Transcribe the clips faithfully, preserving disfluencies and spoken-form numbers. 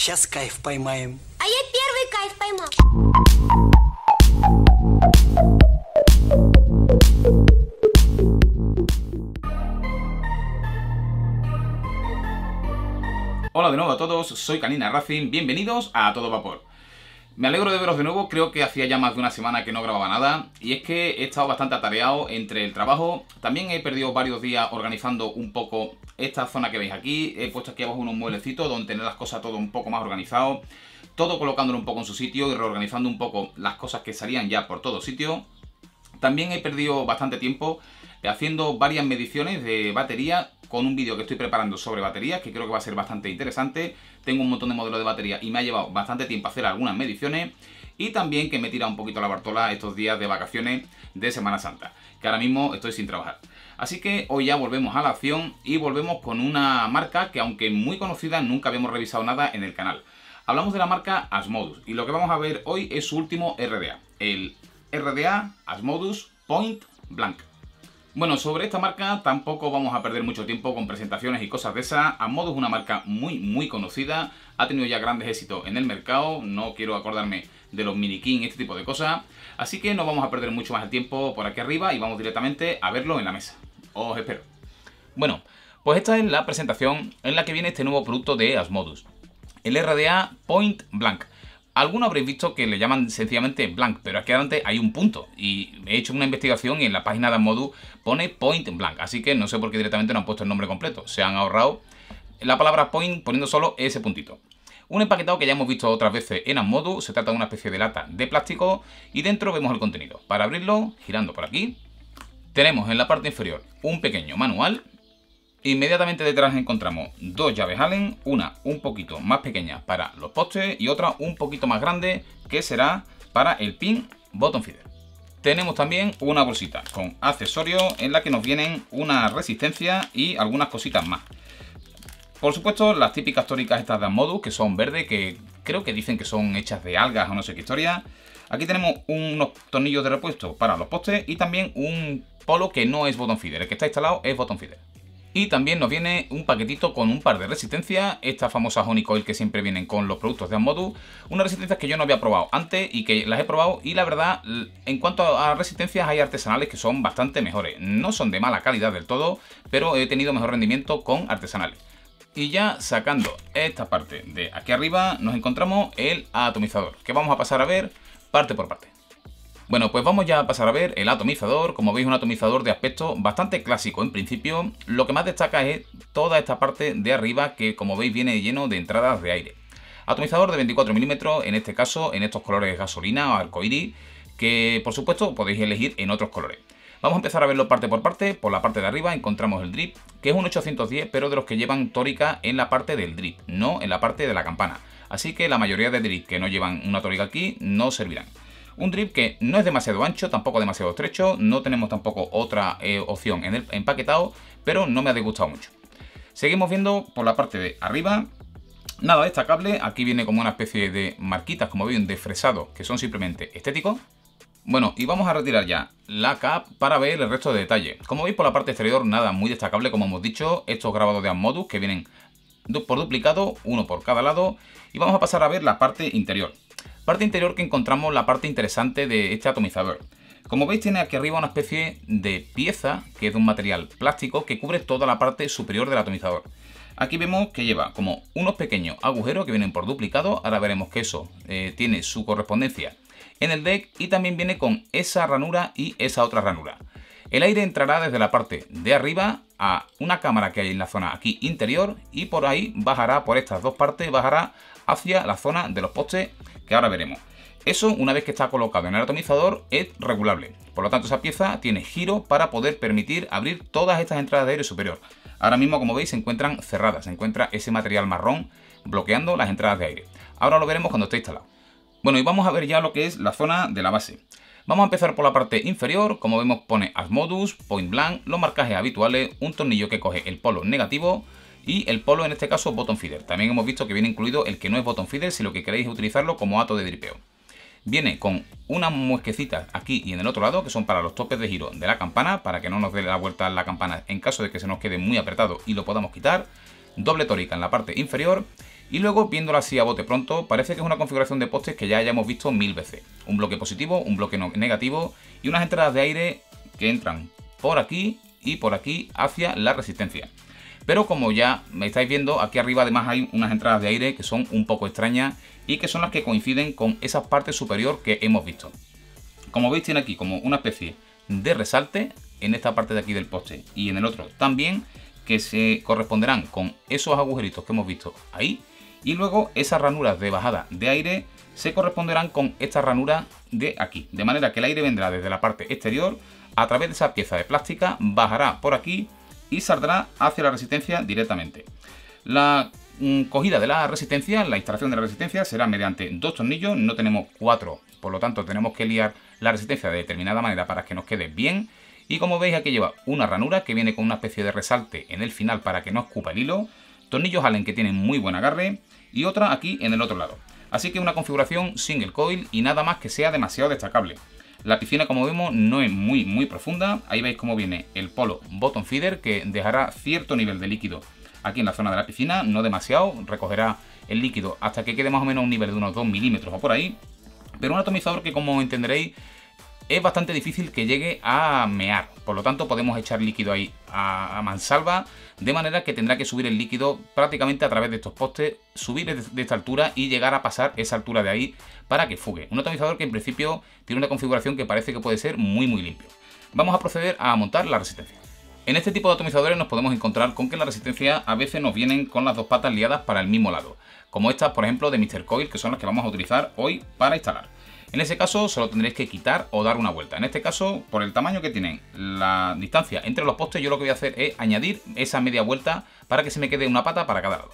Сейчас кайф поймаем. А я первый кайф поймал. Hola de nuevo a todos, soy Canina Racing, bienvenidos a Todo Vapor. Me alegro de veros de nuevo, creo que hacía ya más de una semana que no grababa nada y es que he estado bastante atareado entre el trabajo, también he perdido varios días organizando un poco esta zona que veis aquí, he puesto aquí abajo unos mueblecitos donde tener las cosas todo un poco más organizado, todo colocándolo un poco en su sitio y reorganizando un poco las cosas que salían ya por todo sitio. También he perdido bastante tiempo haciendo varias mediciones de batería con un vídeo que estoy preparando sobre baterías, que creo que va a ser bastante interesante. Tengo un montón de modelos de batería y me ha llevado bastante tiempo hacer algunas mediciones. Y también que me he tirado un poquito la Bartola estos días de vacaciones de Semana Santa, que ahora mismo estoy sin trabajar. Así que hoy ya volvemos a la acción y volvemos con una marca que, aunque muy conocida, nunca habíamos revisado nada en el canal. Hablamos de la marca Asmodus y lo que vamos a ver hoy es su último R D A, el R D A Asmodus Point Blank. Bueno, sobre esta marca tampoco vamos a perder mucho tiempo con presentaciones y cosas de esas. Asmodus es una marca muy muy conocida, ha tenido ya grandes éxitos en el mercado, no quiero acordarme de los Mini King, este tipo de cosas, así que no vamos a perder mucho más el tiempo por aquí arriba y vamos directamente a verlo en la mesa. Os espero. Bueno, pues esta es la presentación en la que viene este nuevo producto de Asmodus, el R D A Point Blank. Algunos habréis visto que le llaman sencillamente Blank, pero aquí adelante hay un punto. Y he hecho una investigación y en la página de Asmodus pone Point Blank. Así que no sé por qué directamente no han puesto el nombre completo. Se han ahorrado la palabra Point poniendo solo ese puntito. Un empaquetado que ya hemos visto otras veces en Asmodus. Se trata de una especie de lata de plástico y dentro vemos el contenido. Para abrirlo, girando por aquí, tenemos en la parte inferior un pequeño manual. Inmediatamente detrás encontramos dos llaves Allen, una un poquito más pequeña para los postes y otra un poquito más grande que será para el pin bottom feeder. Tenemos también una bolsita con accesorios en la que nos vienen una resistencia y algunas cositas más. Por supuesto, las típicas tóricas estas de Asmodus, que son verdes, que creo que dicen que son hechas de algas o no sé qué historia. Aquí tenemos unos tornillos de repuesto para los postes y también un polo que no es bottom feeder, el que está instalado es bottom feeder. Y también nos viene un paquetito con un par de resistencias, estas famosas Honey Coil que siempre vienen con los productos de Asmodus. Unas resistencias que yo no había probado antes y que las he probado y la verdad, en cuanto a resistencias hay artesanales que son bastante mejores. No son de mala calidad del todo, pero he tenido mejor rendimiento con artesanales. Y ya sacando esta parte de aquí arriba nos encontramos el atomizador, que vamos a pasar a ver parte por parte. Bueno, pues vamos ya a pasar a ver el atomizador. Como veis, un atomizador de aspecto bastante clásico en principio. Lo que más destaca es toda esta parte de arriba que, como veis, viene lleno de entradas de aire. Atomizador de veinticuatro milímetros, en este caso en estos colores gasolina o arcoíris, que por supuesto podéis elegir en otros colores. Vamos a empezar a verlo parte por parte. Por la parte de arriba encontramos el drip, que es un ochocientos diez, pero de los que llevan tórica en la parte del drip, no en la parte de la campana. Así que la mayoría de drip que no llevan una tórica aquí no servirán. Un drip que no es demasiado ancho, tampoco demasiado estrecho, no tenemos tampoco otra eh, opción en el empaquetado, pero no me ha disgustado mucho. Seguimos viendo por la parte de arriba, nada destacable, aquí viene como una especie de marquitas, como veis, de fresado, que son simplemente estéticos. Bueno, y vamos a retirar ya la cap para ver el resto de detalle. Como veis por la parte exterior, nada muy destacable, como hemos dicho, estos grabados de Asmodus que vienen por duplicado, uno por cada lado, y vamos a pasar a ver la parte interior. Parte interior que encontramos la parte interesante de este atomizador. Como veis, tiene aquí arriba una especie de pieza que es de un material plástico que cubre toda la parte superior del atomizador. Aquí vemos que lleva como unos pequeños agujeros que vienen por duplicado. Ahora veremos que eso eh, tiene su correspondencia en el deck y también viene con esa ranura y esa otra ranura. El aire entrará desde la parte de arriba a una cámara que hay en la zona aquí interior y por ahí bajará, por estas dos partes, bajará hacia la zona de los postes que ahora veremos. Eso, una vez que está colocado en el atomizador, es regulable. Por lo tanto, esa pieza tiene giro para poder permitir abrir todas estas entradas de aire superior. Ahora mismo, como veis, se encuentran cerradas. Se encuentra ese material marrón bloqueando las entradas de aire. Ahora lo veremos cuando esté instalado. Bueno, y vamos a ver ya lo que es la zona de la base. Vamos a empezar por la parte inferior. Como vemos, pone Asmodus, Point Blank, los marcajes habituales, un tornillo que coge el polo negativo y el polo, en este caso, bottom feeder. También hemos visto que viene incluido el que no es bottom feeder si lo que queréis es utilizarlo como ato de dripeo. Viene con unas muesquecitas aquí y en el otro lado que son para los topes de giro de la campana, para que no nos dé la vuelta la campana en caso de que se nos quede muy apretado y lo podamos quitar. Doble tórica en la parte inferior Y luego, viéndolo así a bote pronto, parece que es una configuración de postes que ya hayamos visto mil veces. Un bloque positivo, un bloque negativo y unas entradas de aire que entran por aquí y por aquí hacia la resistencia. Pero como ya me estáis viendo, aquí arriba además hay unas entradas de aire que son un poco extrañas y que son las que coinciden con esa parte superior que hemos visto. Como veis, tiene aquí como una especie de resalte en esta parte de aquí del poste y en el otro también, que se corresponderán con esos agujeritos que hemos visto ahí. Y luego esas ranuras de bajada de aire se corresponderán con esta ranura de aquí. De manera que el aire vendrá desde la parte exterior, a través de esa pieza de plástica, bajará por aquí y saldrá hacia la resistencia directamente. La mmm, cogida de la resistencia, la instalación de la resistencia será mediante dos tornillos, no tenemos cuatro, por lo tanto tenemos que liar la resistencia de determinada manera para que nos quede bien. Y como veis, aquí lleva una ranura que viene con una especie de resalte en el final para que no escupa el hilo, tornillos Allen que tienen muy buen agarre y otra aquí en el otro lado. Así que una configuración single coil y nada más que sea demasiado destacable. La piscina, como vemos, no es muy muy profunda. Ahí veis cómo viene el polo bottom feeder, que dejará cierto nivel de líquido aquí en la zona de la piscina, no demasiado, recogerá el líquido hasta que quede más o menos a un nivel de unos dos milímetros o por ahí. Pero un atomizador que, como entenderéis, es bastante difícil que llegue a mear, por lo tanto podemos echar líquido ahí a, a mansalva, de manera que tendrá que subir el líquido prácticamente a través de estos postes, subir de, de esta altura y llegar a pasar esa altura de ahí para que fugue. Un atomizador que en principio tiene una configuración que parece que puede ser muy muy limpio. Vamos a proceder a montar la resistencia. En este tipo de atomizadores nos podemos encontrar con que la resistencia a veces nos vienen con las dos patas liadas para el mismo lado, como estas por ejemplo de míster Coil, que son las que vamos a utilizar hoy para instalar. En ese caso solo tendréis que quitar o dar una vuelta. En este caso, por el tamaño que tienen la distancia entre los postes, yo lo que voy a hacer es añadir esa media vuelta para que se me quede una pata para cada lado.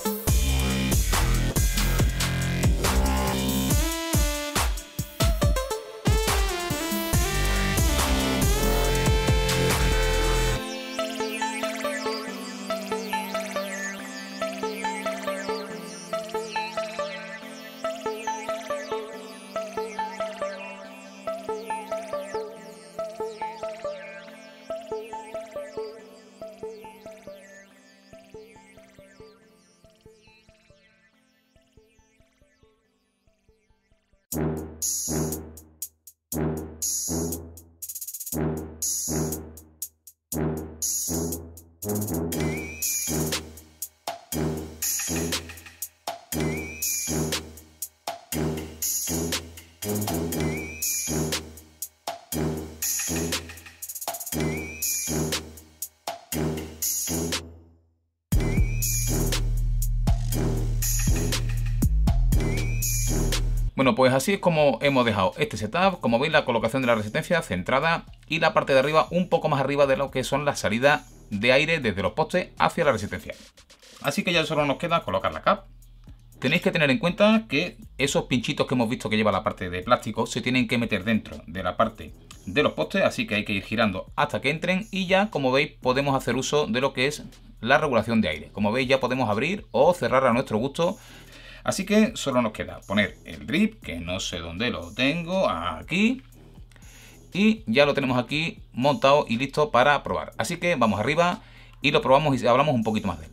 Bueno, pues así es como hemos dejado este setup. Como veis, la colocación de la resistencia centrada y la parte de arriba un poco más arriba de lo que son las salidas de aire desde los postes hacia la resistencia. Así que ya solo nos queda colocar la cap. Tenéis que tener en cuenta que esos pinchitos que hemos visto que lleva la parte de plástico se tienen que meter dentro de la parte de los postes, así que hay que ir girando hasta que entren y ya, como veis, podemos hacer uso de lo que es la regulación de aire. Como veis, ya podemos abrir o cerrar a nuestro gusto. Así que solo nos queda poner el drip, que no sé dónde lo tengo, aquí. Y ya lo tenemos aquí montado y listo para probar. Así que vamos arriba y lo probamos y hablamos un poquito más de él.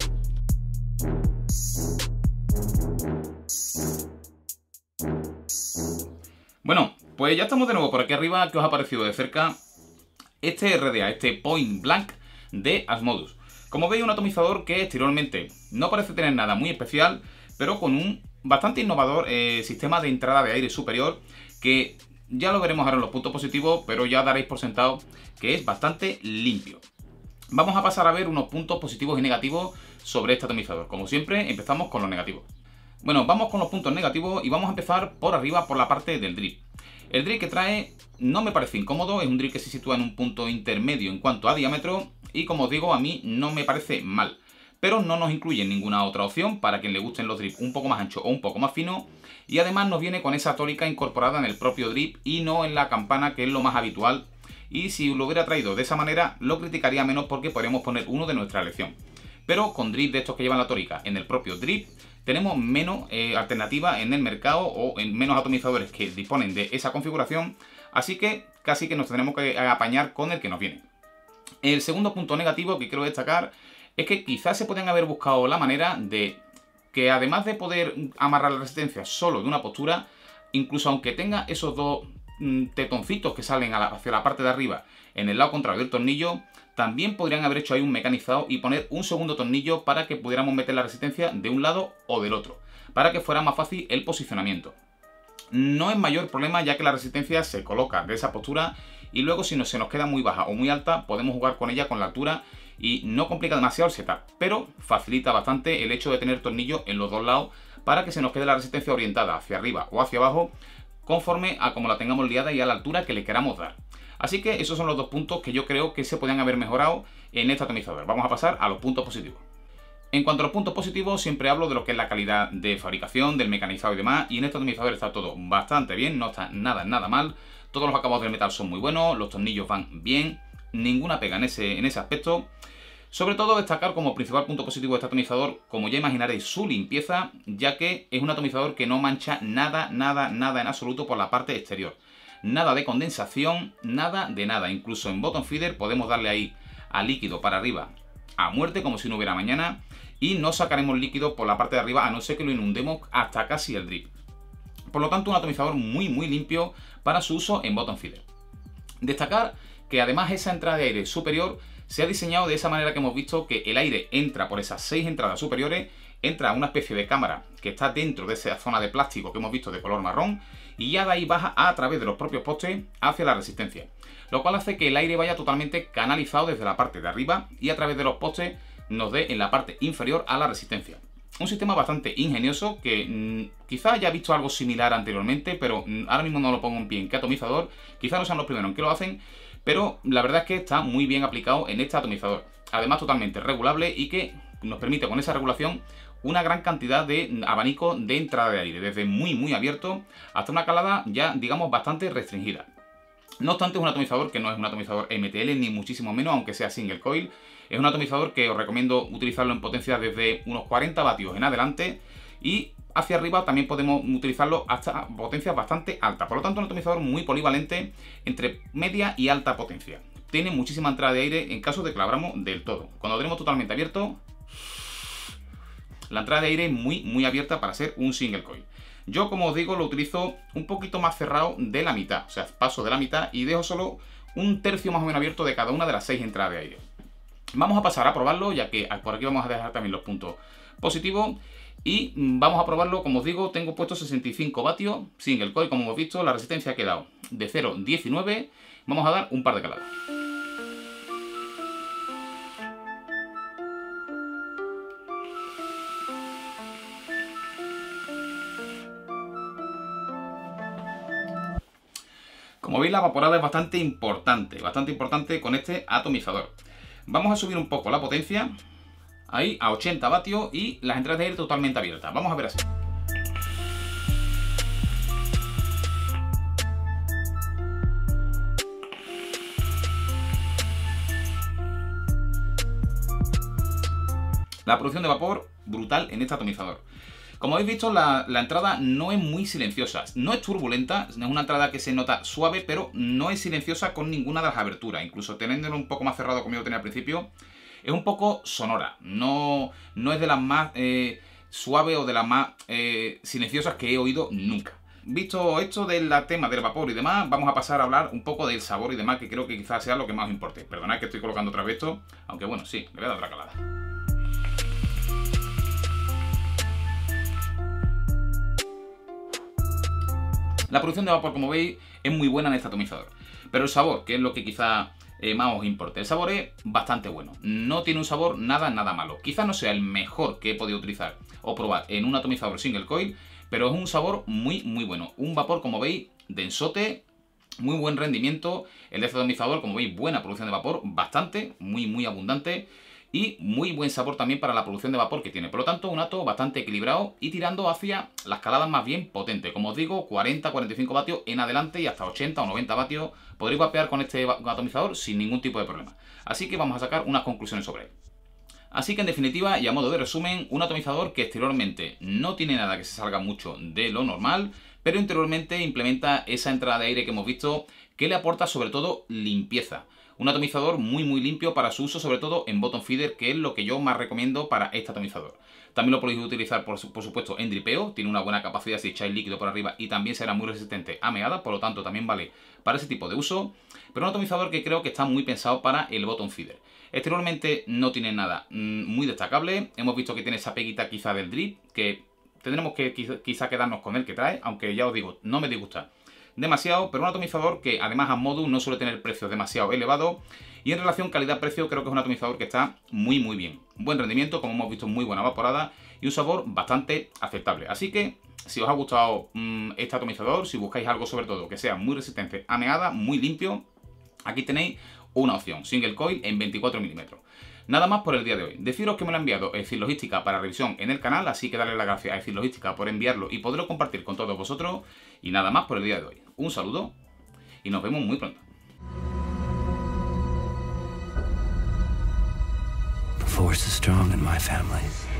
Bueno, pues ya estamos de nuevo por aquí arriba. ¿Qué os ha parecido de cerca este R D A, este Point Blank de Asmodus? Como veis, un atomizador que exteriormente no parece tener nada muy especial, pero con un bastante innovador eh, sistema de entrada de aire superior, que ya lo veremos ahora en los puntos positivos, pero ya daréis por sentado que es bastante limpio. Vamos a pasar a ver unos puntos positivos y negativos sobre este atomizador. Como siempre, empezamos con los negativos. Bueno, vamos con los puntos negativos y vamos a empezar por arriba, por la parte del drip. El drip que trae no me parece incómodo, es un drip que se sitúa en un punto intermedio en cuanto a diámetro y, como os digo, a mí no me parece mal. Pero no nos incluye ninguna otra opción para quien le gusten los drips un poco más anchos o un poco más finos, y además nos viene con esa tórica incorporada en el propio drip y no en la campana, que es lo más habitual, y si lo hubiera traído de esa manera lo criticaría menos porque podríamos poner uno de nuestra elección. Pero con drip de estos que llevan la tórica en el propio drip tenemos menos eh, alternativa en el mercado, o en menos atomizadores que disponen de esa configuración, así que casi que nos tendremos que apañar con el que nos viene. El segundo punto negativo que quiero destacar es que quizás se podrían haber buscado la manera de que además de poder amarrar la resistencia solo de una postura, incluso aunque tenga esos dos mm, tetoncitos que salen a la, hacia la parte de arriba en el lado contrario del tornillo, también podrían haber hecho ahí un mecanizado y poner un segundo tornillo para que pudiéramos meter la resistencia de un lado o del otro, para que fuera más fácil el posicionamiento. No es mayor problema, ya que la resistencia se coloca de esa postura y luego si no, se nos queda muy baja o muy alta, podemos jugar con ella con la altura y no complica demasiado el setup, pero facilita bastante el hecho de tener tornillos en los dos lados para que se nos quede la resistencia orientada hacia arriba o hacia abajo conforme a como la tengamos liada y a la altura que le queramos dar. Así que esos son los dos puntos que yo creo que se podían haber mejorado en este atomizador. Vamos a pasar a los puntos positivos. En cuanto a los puntos positivos, siempre hablo de lo que es la calidad de fabricación, del mecanizado y demás, y en este atomizador está todo bastante bien, no está nada, nada mal. Todos los acabados del metal son muy buenos, los tornillos van bien, ninguna pega en ese, en ese aspecto. Sobre todo destacar como principal punto positivo de este atomizador, como ya imaginaréis, su limpieza, ya que es un atomizador que no mancha nada, nada, nada en absoluto por la parte exterior. Nada de condensación, nada de nada. Incluso en bottom feeder podemos darle ahí a líquido para arriba a muerte, como si no hubiera mañana, y no sacaremos líquido por la parte de arriba a no ser que lo inundemos hasta casi el drip. Por lo tanto, un atomizador muy muy limpio para su uso en bottom feeder. Destacar que además esa entrada de aire superior se ha diseñado de esa manera que hemos visto, que el aire entra por esas seis entradas superiores, entra a una especie de cámara que está dentro de esa zona de plástico que hemos visto de color marrón, y ya de ahí baja a través de los propios postes hacia la resistencia, lo cual hace que el aire vaya totalmente canalizado desde la parte de arriba y a través de los postes nos dé en la parte inferior a la resistencia. Un sistema bastante ingenioso que mmm, quizá haya visto algo similar anteriormente, pero mmm, ahora mismo no lo pongo en pie en qué atomizador, quizá no sean los primeros en que lo hacen, pero la verdad es que está muy bien aplicado en este atomizador. Además totalmente regulable y que nos permite con esa regulación una gran cantidad de abanico de entrada de aire, desde muy muy abierto hasta una calada ya digamos bastante restringida. No obstante, es un atomizador que no es un atomizador M T L ni muchísimo menos, aunque sea single coil. Es un atomizador que os recomiendo utilizarlo en potencia desde unos cuarenta vatios en adelante, y hacia arriba también podemos utilizarlo hasta potencias bastante altas. Por lo tanto, un atomizador muy polivalente entre media y alta potencia. Tiene muchísima entrada de aire en caso de que lo abramos del todo. Cuando lo tenemos totalmente abierto, la entrada de aire es muy muy abierta para ser un single coil. Yo, como os digo, lo utilizo un poquito más cerrado de la mitad, o sea, paso de la mitad y dejo solo un tercio más o menos abierto de cada una de las seis entradas de aire. Vamos a pasar a probarlo, ya que por aquí vamos a dejar también los puntos positivos, y vamos a probarlo. Como os digo, tengo puesto sesenta y cinco vatios, single coil, como hemos visto, la resistencia ha quedado de cero a diecinueve, vamos a dar un par de caladas. Como veis, la vaporada es bastante importante, bastante importante con este atomizador. Vamos a subir un poco la potencia, ahí a ochenta vatios, y las entradas de aire totalmente abiertas. Vamos a ver así. La producción de vapor brutal en este atomizador. Como habéis visto, la, la entrada no es muy silenciosa, no es turbulenta, es una entrada que se nota suave, pero no es silenciosa con ninguna de las aberturas. Incluso teniéndolo un poco más cerrado como yo lo tenía al principio, es un poco sonora, no, no es de las más eh, suaves o de las más eh, silenciosas que he oído nunca. Visto esto del tema del vapor y demás, vamos a pasar a hablar un poco del sabor y demás, que creo que quizás sea lo que más os importe. Perdonad que estoy colocando otra vez esto, aunque bueno, sí, le voy a dar otra calada. La producción de vapor, como veis, es muy buena en este atomizador. Pero el sabor, que es lo que quizá eh, más os importe, el sabor es bastante bueno. No tiene un sabor nada, nada malo. Quizá no sea el mejor que he podido utilizar o probar en un atomizador single coil, pero es un sabor muy, muy bueno. Un vapor, como veis, densote, muy buen rendimiento. El de este atomizador, como veis, buena producción de vapor, bastante, muy, muy abundante. Y muy buen sabor también para la producción de vapor que tiene. Por lo tanto, un ato bastante equilibrado y tirando hacia las caladas más bien potentes. Como os digo, cuarenta a cuarenta y cinco vatios en adelante y hasta ochenta o noventa vatios podréis vapear con este atomizador sin ningún tipo de problema. Así que vamos a sacar unas conclusiones sobre él. Así que en definitiva, y a modo de resumen, un atomizador que exteriormente no tiene nada que se salga mucho de lo normal, pero interiormente implementa esa entrada de aire que hemos visto, que le aporta sobre todo limpieza. Un atomizador muy muy limpio para su uso, sobre todo en bottom feeder, que es lo que yo más recomiendo para este atomizador. También lo podéis utilizar, por, por supuesto, en dripeo. Tiene una buena capacidad si echáis líquido por arriba y también será muy resistente a meada, por lo tanto también vale para ese tipo de uso. Pero un atomizador que creo que está muy pensado para el bottom feeder. Exteriormente no tiene nada mmm, muy destacable. Hemos visto que tiene esa peguita quizá del drip, que tendremos que quizá, quizá quedarnos con el que trae, aunque ya os digo, no me disgusta demasiado, pero un atomizador que además a Modus no suele tener precios demasiado elevados y en relación calidad-precio creo que es un atomizador que está muy muy bien. Buen rendimiento, como hemos visto, muy buena evaporada y un sabor bastante aceptable. Así que si os ha gustado mmm, este atomizador, si buscáis algo sobre todo que sea muy resistente a meada, muy limpio, aquí tenéis una opción, single coil en veinticuatro milímetros. Nada más por el día de hoy. Deciros que me lo ha enviado Ecir Logística para revisión en el canal, así que darle las gracias a Ecir Logística por enviarlo y poderlo compartir con todos vosotros. Y nada más por el día de hoy. Un saludo y nos vemos muy pronto. The force is strong in my family.